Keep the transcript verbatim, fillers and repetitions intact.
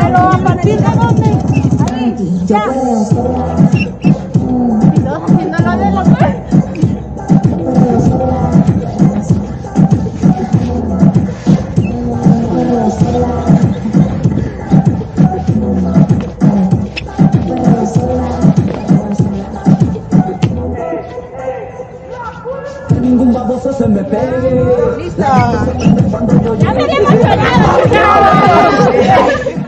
Pero a partir de dónde? Ahí, ya. Y todos haciendo lo de la mujer. Ningún baboso se me pegue. ¡Listo! ¡Ya me he emocionado!